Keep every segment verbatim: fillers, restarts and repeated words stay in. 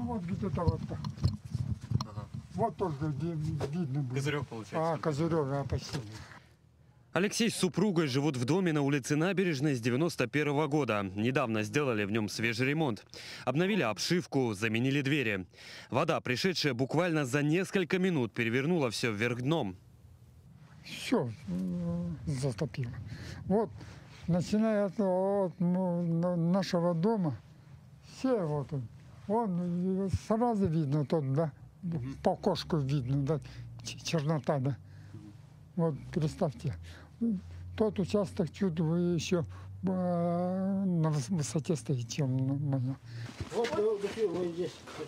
вот где-то вот так. Ага. Вот тоже видно будет. Козырек получается. А, козырек, а, почти. Алексей с супругой живут в доме на улице Набережной с девяносто первого года. Недавно сделали в нем свежий ремонт. Обновили обшивку, заменили двери. Вода, пришедшая буквально за несколько минут, перевернула все вверх дном. Все затопило. Вот, начиная от, от нашего дома, все вот он, он сразу видно, тот, да, по окошку видно, да, чернота, да. Вот представьте, тот участок чуть еще э, на высоте стоит, чем моя. Вот, вот здесь.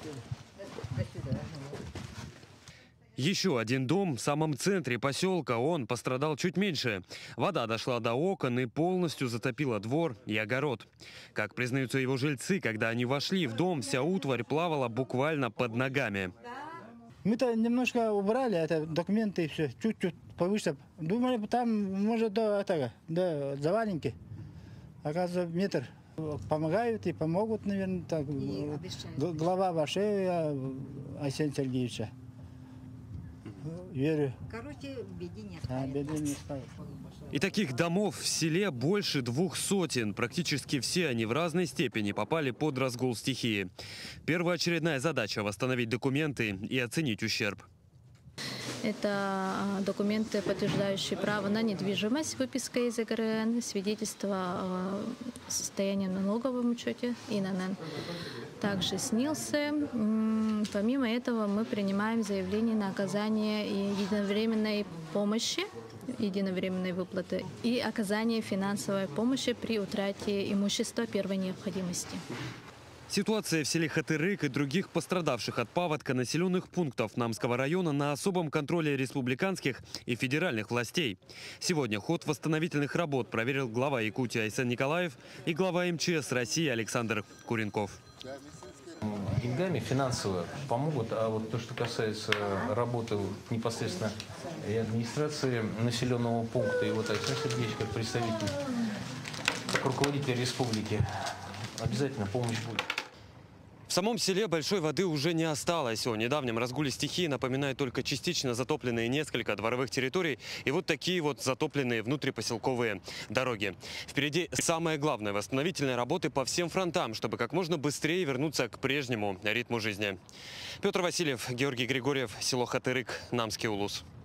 Еще один дом в самом центре поселка, он пострадал чуть меньше. Вода дошла до окон и полностью затопила двор и огород. Как признаются его жильцы, когда они вошли в дом, вся утварь плавала буквально под ногами. Мы-то немножко убрали это, документы и все, чуть-чуть повыше. Думали, там может до этого, до заваленки. Оказывается, метр. Помогают и помогут, наверное, так. Глава Вашея Арсения Сергеевича. Верю. Короче, беде не А, беде не ставит. И таких домов в селе больше двух сотен. Практически все они в разной степени попали под разгул стихии. Первоочередная задача – восстановить документы и оценить ущерб. Это документы, подтверждающие право на недвижимость, выписка из ЭГРН, свидетельство о состоянии на налоговом учете, ИНН. Также СНИЛСы. Помимо этого мы принимаем заявление на оказание единовременной помощи, единовременной выплаты и оказание финансовой помощи при утрате имущества первой необходимости. Ситуация в селе Хатырык и других пострадавших от паводка населенных пунктов Намского района на особом контроле республиканских и федеральных властей. Сегодня ход восстановительных работ проверил глава Якутии Айсен Николаев и глава МЧС России Александр Куренков. Деньгами финансово помогут, а вот то, что касается работы непосредственно и администрации населенного пункта, и вот Айсен Сергеевич как представитель, как руководитель республики, обязательно помощь будет. В самом селе большой воды уже не осталось. О недавнем разгуле стихии напоминают только частично затопленные несколько дворовых территорий и вот такие вот затопленные внутрипоселковые дороги. Впереди самое главное – восстановительные работы по всем фронтам, чтобы как можно быстрее вернуться к прежнему ритму жизни. Петр Васильев, Георгий Григорьев, село Хатырык, Намский улус.